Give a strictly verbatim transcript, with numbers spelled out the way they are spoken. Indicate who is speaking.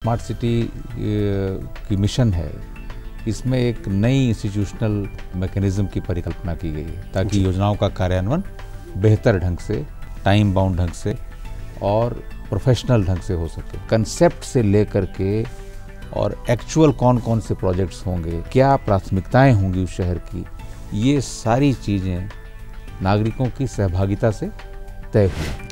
Speaker 1: Smart city की mission है, इसमें एक नई इंस्टीट्यूशनल मैकेनिज्म की परिकल्पना की गई है ताकि योजनाओं का कार्यान्वयन बेहतर ढंग से, टाइम बाउंड ढंग से और प्रोफेशनल ढंग से हो सके। कंसेप्ट से लेकर के और एक्चुअल कौन कौन से प्रोजेक्ट्स होंगे, क्या प्राथमिकताएं होंगी उस शहर की, ये सारी चीज़ें नागरिकों की सहभागिता से तय हुई।